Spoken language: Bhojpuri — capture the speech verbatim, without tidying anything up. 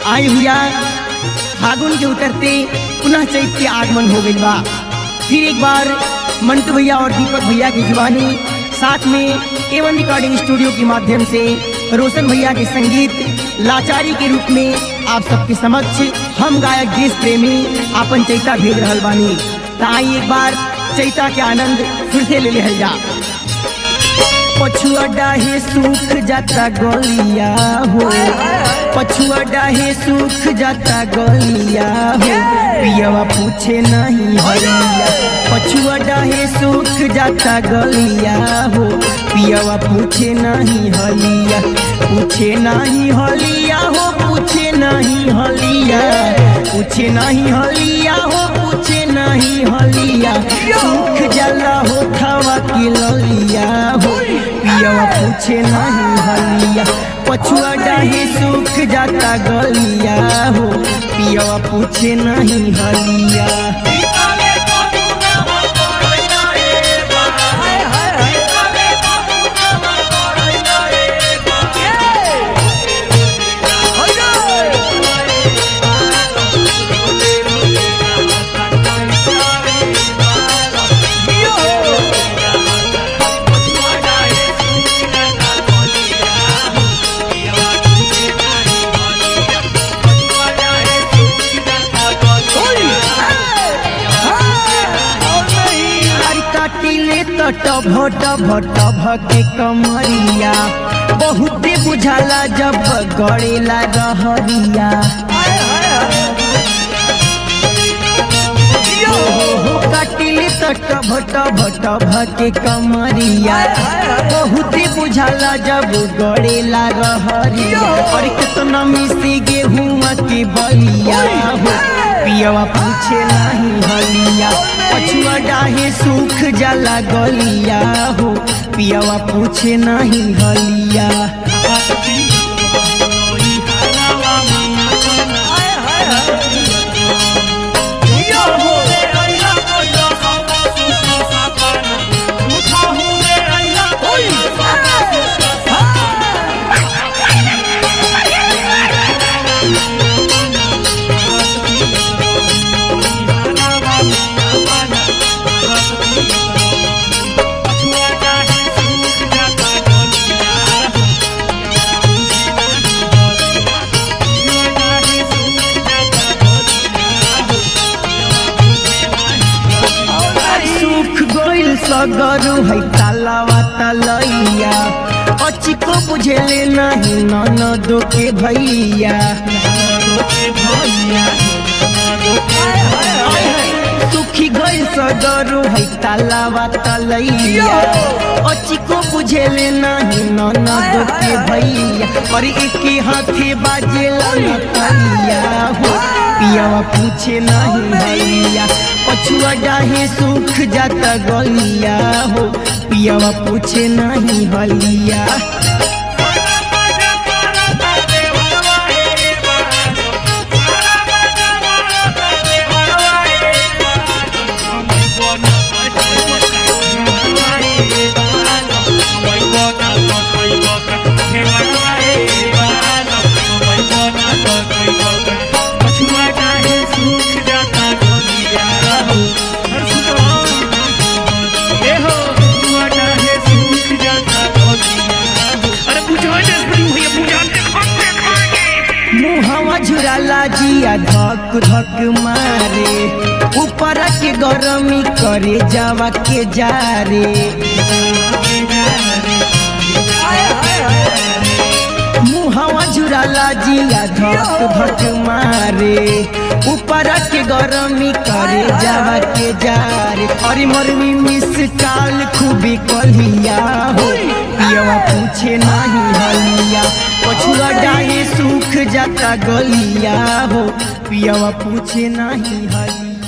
आई भैया फागुन के उतरते पुनः चैत के आगमन हो गई बा। फिर एक बार मंटू भैया और दीपक भैया की जुबानी साथ में एवन रिकॉर्डिंग स्टूडियो के माध्यम से रोशन भैया के संगीत लाचारी के रूप में आप सबके समक्ष हम गायक देश प्रेमी आपन चैता भेज रहल बानी। तो आई एक बार चैता के आनंद फिर से ले ले जा। पछुआ डाहे सूख जाता गलिया हो, पछुआ डाहे सूख जाता गलिया हो, पियवा पूछे नहीं हलिया। पछुआ डाहे सूख जाता गलिया हो, पियवा पूछे नहीं हलिया। पूछे नहीं हलिया हो, पूछे नहीं हलिया, पूछे नहीं हलिया हो, पूछे नहीं हलिया। सूख जाला हो थावा की ललिया हो, पियवा पूछे नहीं हलिया। पछुआ डाहे सूख जाता गलिया हो, पियवा पूछे नहीं हलिया। टभ टभ टभ के कमरिया बहुते बुझाला जब गड़ेला रहरिया। कटिले तो टभ टभ टभ के कमरिया बहुते बुझाला जब गड़ेला रहरिया। और कितना मिसी गेहूं के बलिया हो, पियवा पूछे नहीं हलिया। पछुआ डाहे सूख जाला गलिया हो, पियवा पूछे नहीं हलिया। सगरु है तालावा तलैया, अचिको बुझेले नहीं ननदो के भैया। सुखी गई सगरु है तालावा तलैया, अचिको बुझेले नहीं ननदो के भैया। और एक हाथे बाजेला नतैया हो, पियवा पूछे नहीं हलिया। पछुआ डाहे सूख जाता गलिया हो, पियवा पूछे नहीं हलिया। झुराला जिया धक धक मारे, ऊपर के गरमी करे जावा के जारे। मुहवा झुराला जिया धक धक मारे, ऊपर के गरमी करे जावा के जारे। और मरमी मिस काल खूबी कलिया हो, पियवा पूछे नहीं हलिया। पछुआ डाहे सूख जाता गलिया हो, पियवा पूछे नहीं हलिया।